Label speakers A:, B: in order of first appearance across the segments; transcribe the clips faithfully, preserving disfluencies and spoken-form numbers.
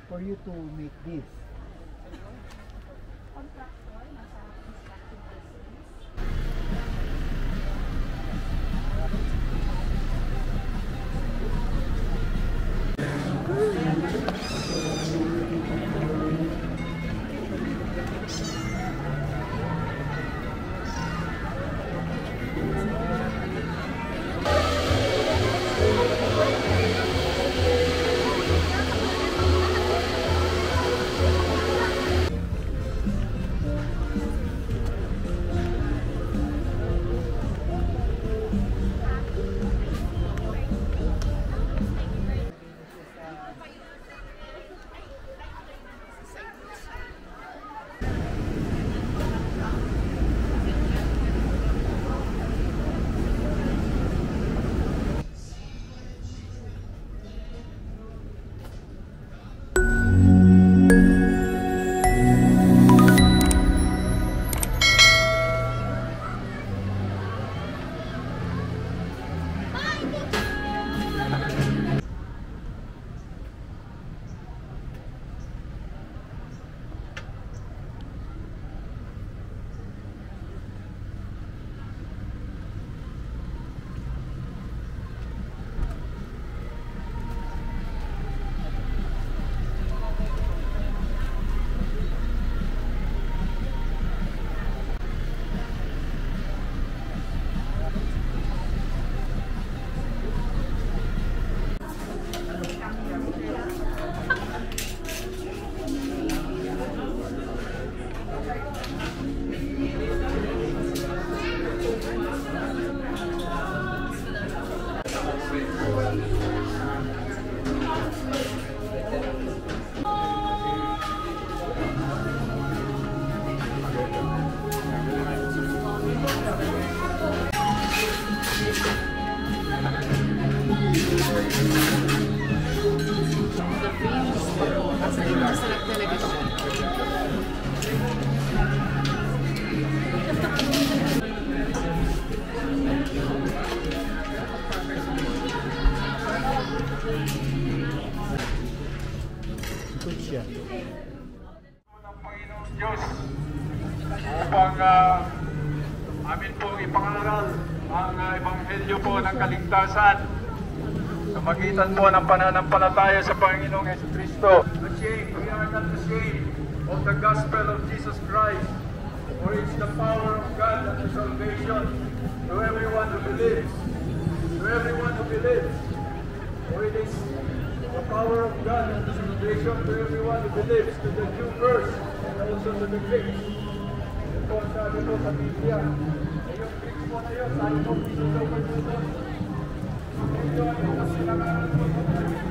A: for you to make this?
B: Diyos upang uh, amin pong ipangaral ang uh, ebanghelyo po ng kaligtasan sa magitan po ng pananampalataya sa Panginoong Jesucristo. Ashamed, we are not ashamed of the gospel of Jesus Christ, for it's the power of God unto salvation to everyone who believes, to everyone who believes. For it is the power of God unto salvation to everyone who believes, to the Jew first, and also to the Greeks. Ito po ang sabi po sa Biblia. E yung Greeks po na yun, sabi po, isusaw ko ito. Ito ay ang sinangaral po sa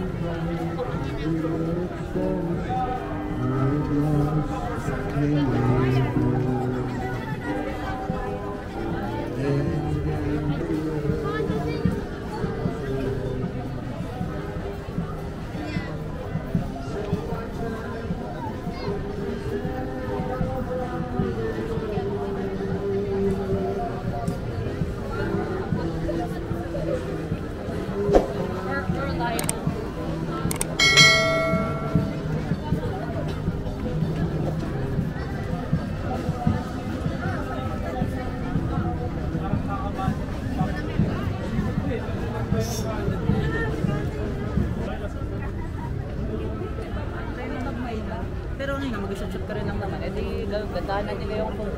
C: Pero ano yung mag-shoot ka rin lang naman, eh di gandaan nila yung photo.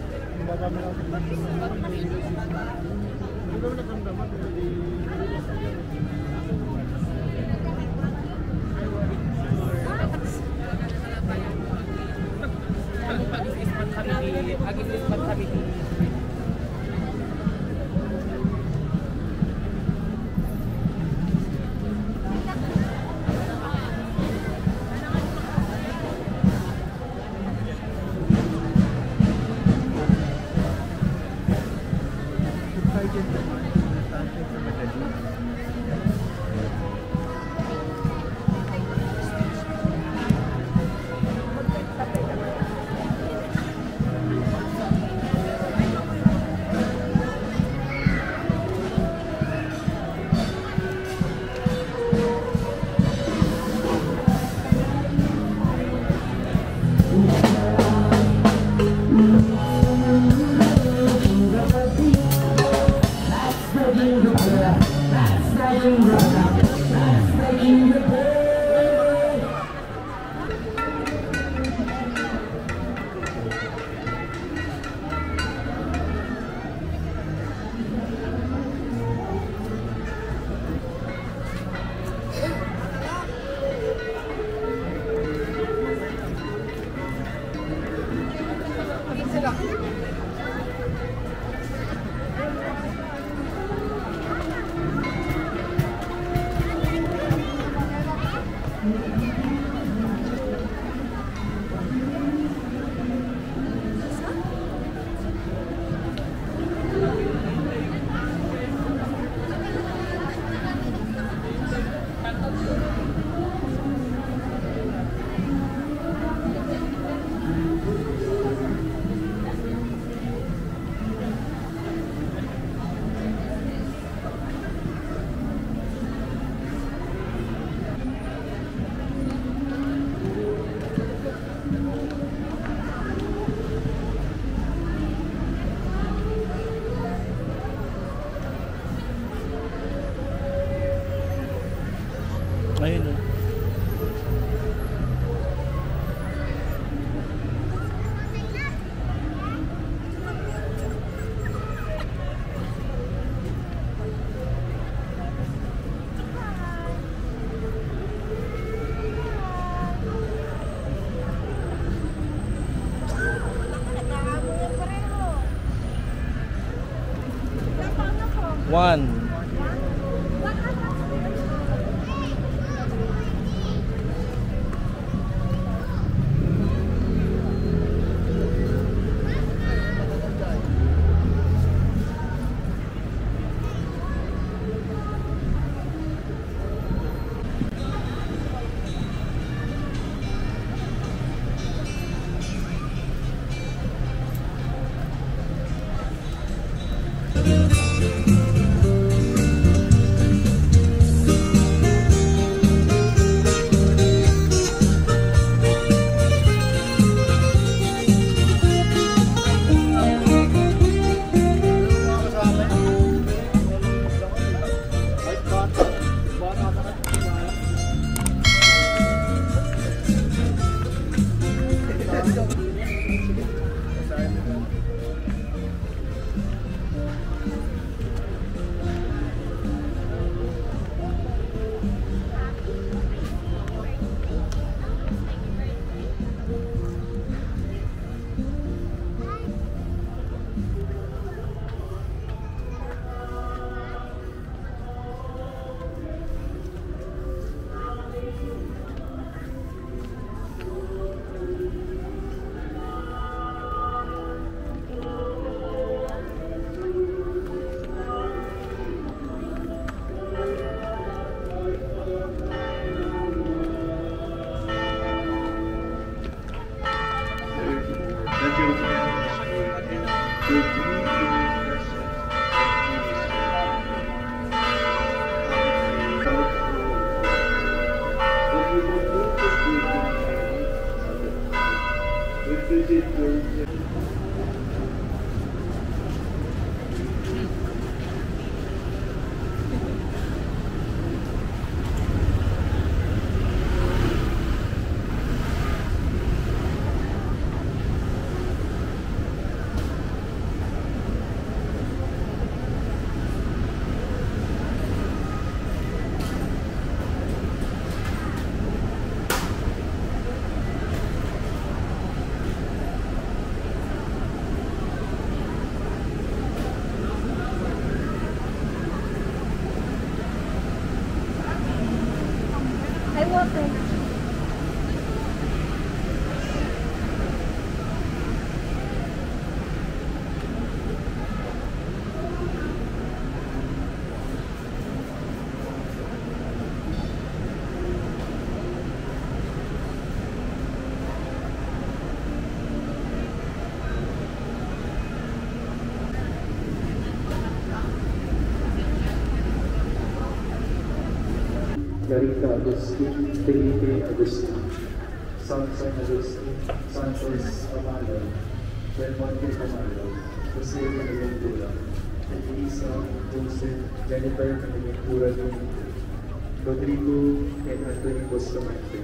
C: Pag-ispat kami di
A: Ayun o. One.
D: Ili-ilikha Agustin, Ili-ilikha Agustin, Sunshine Agustin, Sanchez Amalo, Belmonte Amalo, Jose Ventura, Elisa Joseph Jennifer Ventura, Rodrigo and Anthony Bustamante.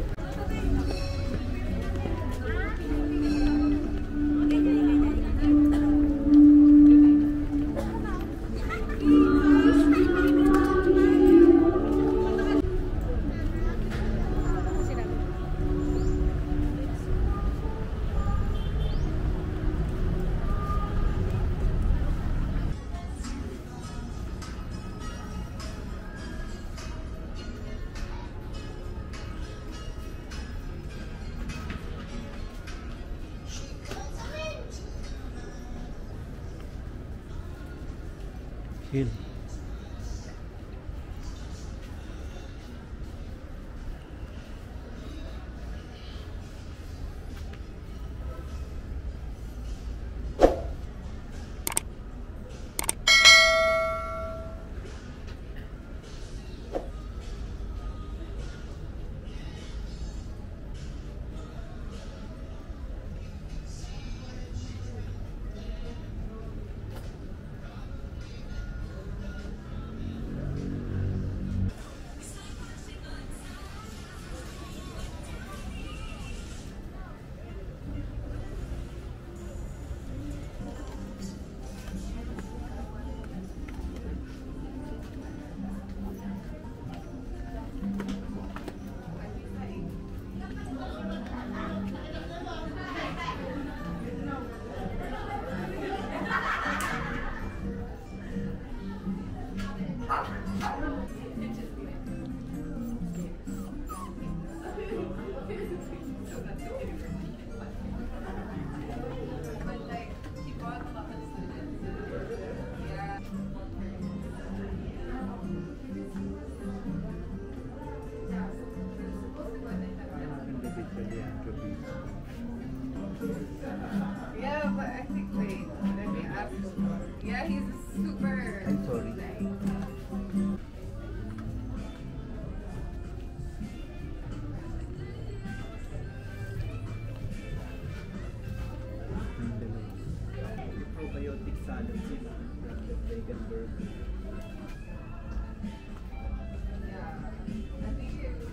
A: Hill.
E: Yeah, but I think, wait, let me ask. Yeah, he's super.
A: I'm sorry.
F: Probiotic salad sila. Vegan burger.
E: Yeah. I think it,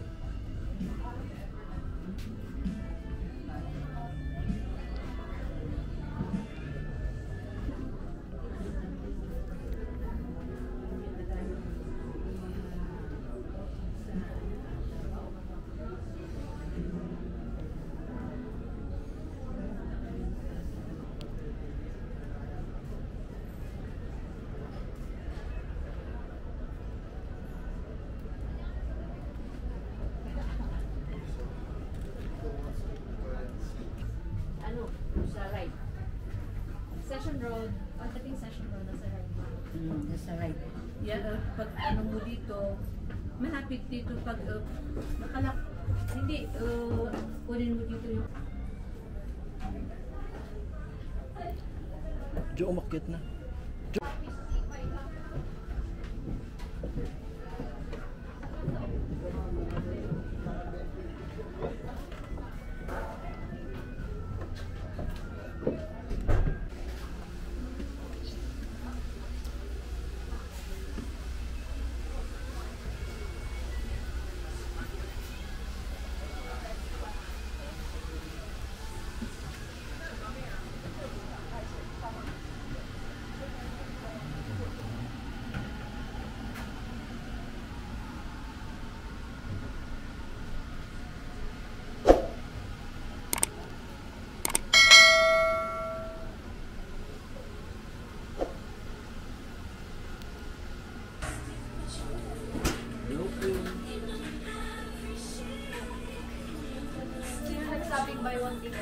G: ano, sa right. Session Road, pagdating Session Road, nasa right.
C: Hmm, nasa right. Yeah, uh, pag ano mo dito, malapit dito pag uh, nakalak. Hindi, uh, kunin mo dito yung
A: Diyo umakyat na.
G: Nagsabing buy one ticket.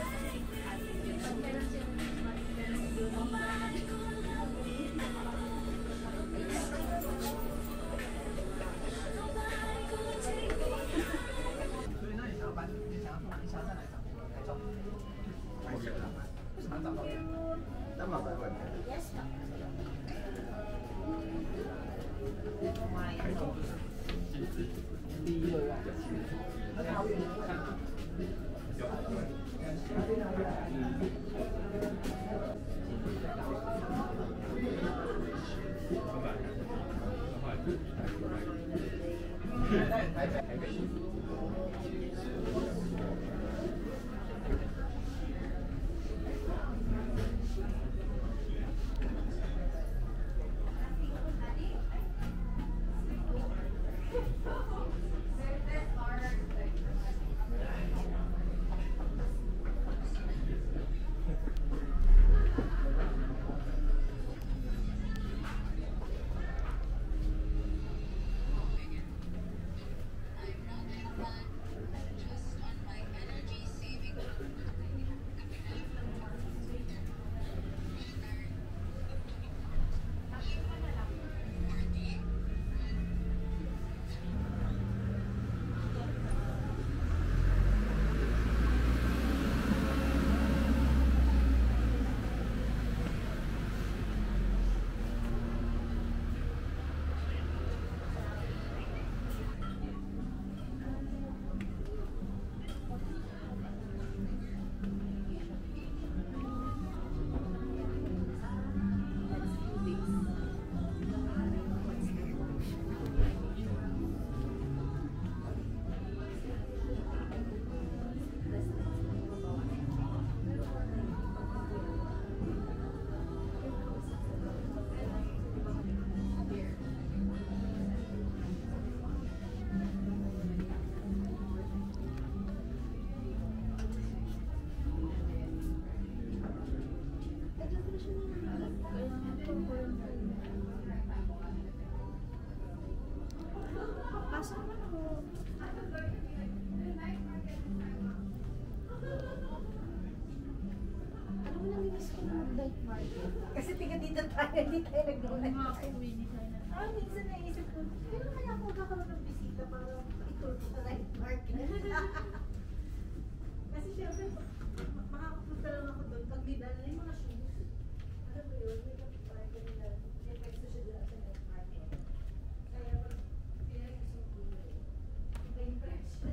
G: Yes, ma'am. kasama ko. Alam mo, namimiss ko ng night market.
C: Kasi tiga dito tayo, hindi tayo nag-night
G: Mga
C: market.
G: uwi ni Kaya.
C: Ah, minsan naisip ko, kailan kaya ako kakaroon ng bisita para ito sa night market? Kasi syempre, makakapunta lang ako doon pag may dala na yung mga shoes. Alam mo yun, may kapitbahay ko nila, may pwesto siya doon sa night market. Kaya pag pinag-isubo, iba yung presyo.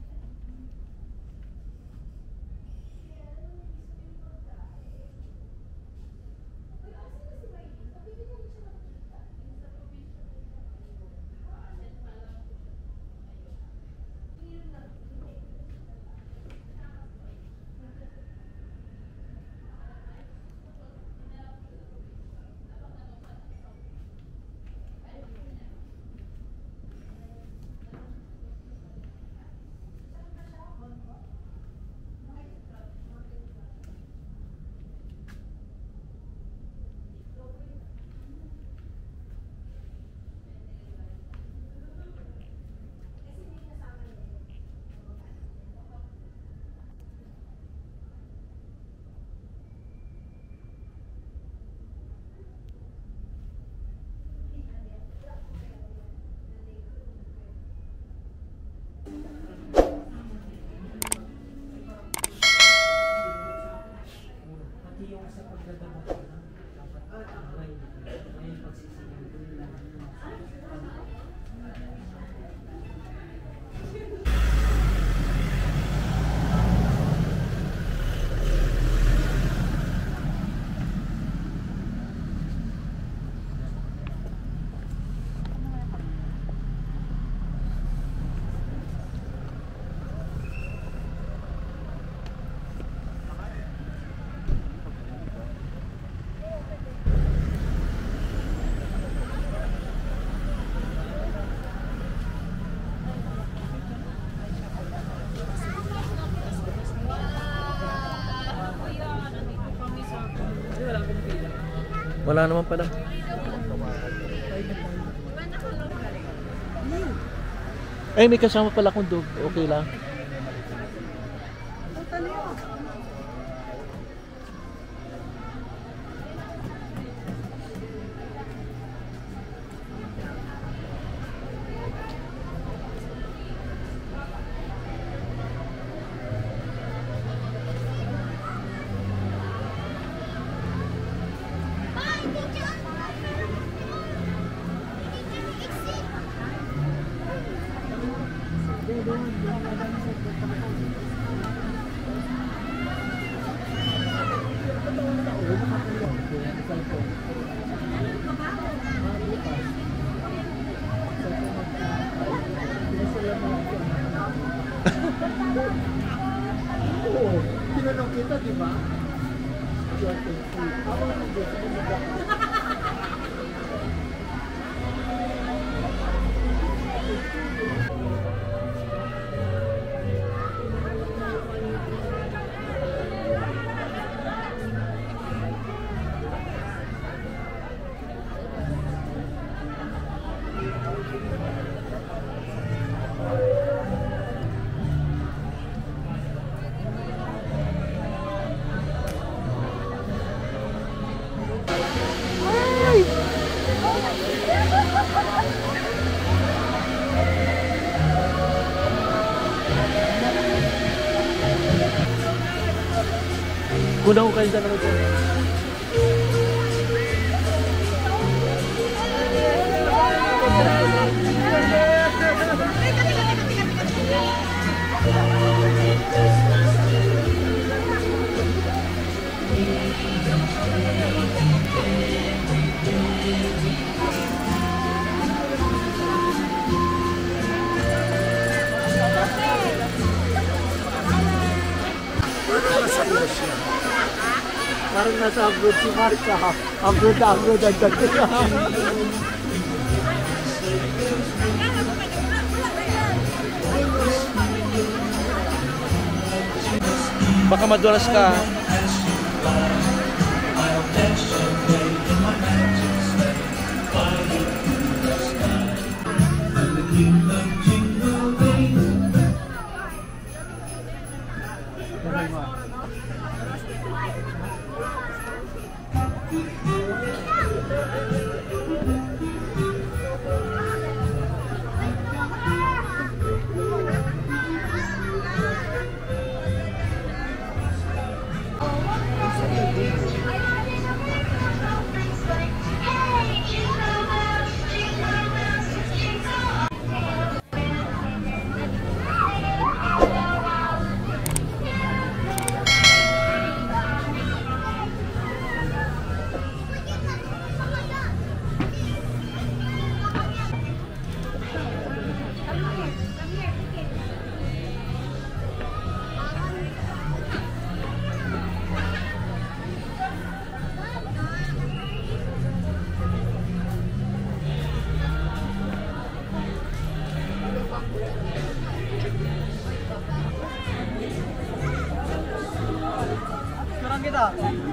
F: Pati yung sa pagdadama ko lang, dapat may may pagsisingin ko lang.
A: Wala naman pala. Ay, may kasama pala akong dog. Okay lang.
F: Oo, tinanong kita, di ba? Short and sweet. Ako lang dito, sumibak.
A: Kuna ko kayo dalawa dyan.
F: Parang nasa abroad si Marka. Abroad na abroad ang dati.
A: Baka madulas ka.
H: Kingdom.
F: na.